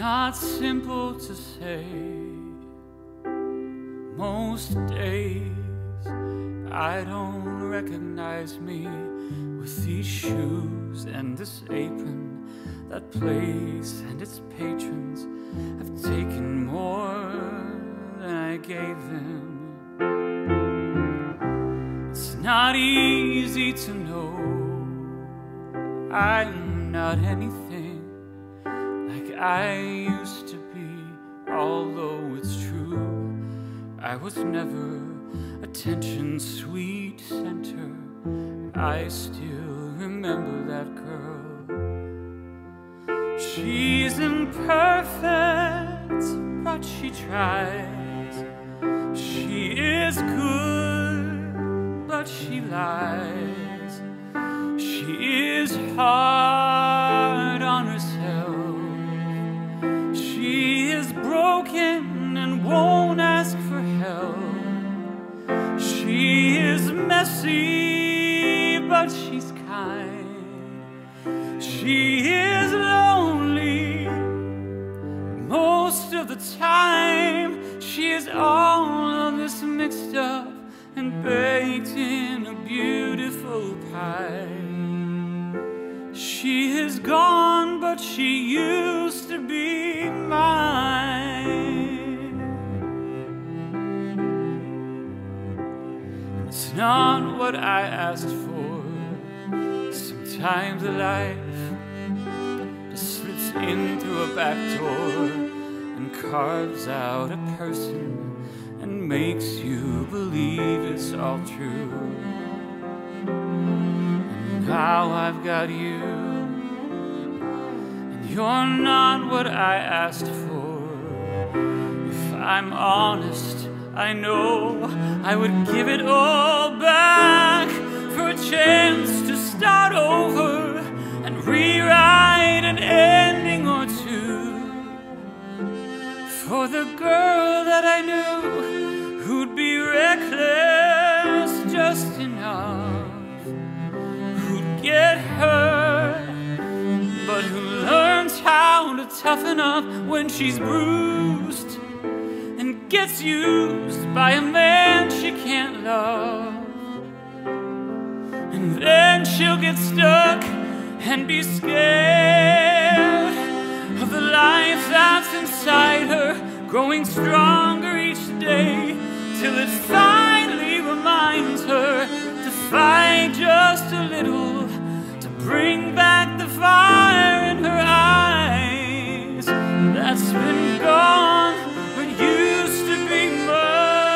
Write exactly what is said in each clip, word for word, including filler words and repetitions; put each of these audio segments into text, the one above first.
not simple to say. Most days I don't recognize me with these shoes and this apron. That place and its patrons have taken more than I gave them. It's not easy to know I'm not anything like I used to be, although it's true I was never attention's sweet center. I still remember that girl. She's imperfect, but she tries. She is good, but she lies. She is hard on herself. She is broken and won't ask for help. She is messy, but she's kind. She is lonely most of the time. She is all of this mixed up and baked in a beautiful pie. She is gone, but she used to be mine. It's not what I asked for. Sometimes life just slips in through a back door and carves out a person and makes you believe it's all true. And now I've got you, and you're not what I asked for. If I'm honest, I know I would give it all back for a chance to start over and rewrite an ending or two for the girl that I knew, who'd be reckless just enough, who'd get hurt, but who learns how to toughen up when she's bruised and gets used by a man she can't love. And then she'll get stuck and be scared of the life that's inside her, growing stronger each day, till it finally reminds her to fight just a little, to bring back the fire in her eyes that's been gone but used to be mine.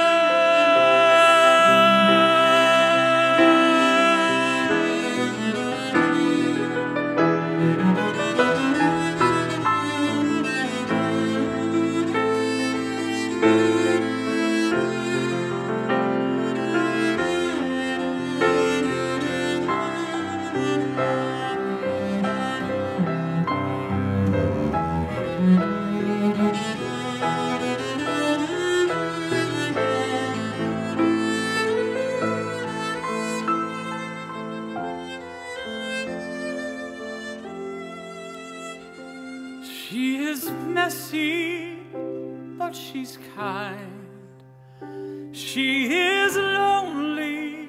She is messy, but she's kind. She is lonely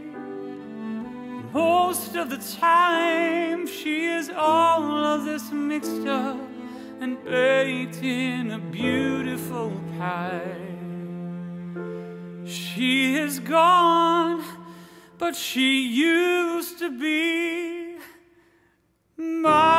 most of the time. She is all of this mixed up and baked in a beautiful pie. She is gone, but she used to be mine.